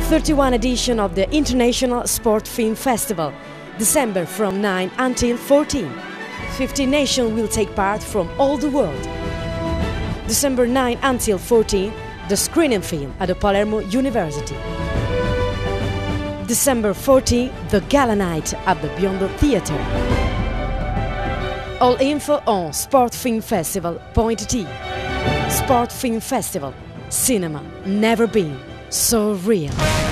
31 edition of the International SportFilmfestival, December from 9 until 14. 15 nations will take part from all the world. December 9 until 14, the screening film at the Palermo University. December 14, the gala night at the Biondo Theatre. All info on SportFilmfestival.it. Sport Film Festival, cinema never been so real.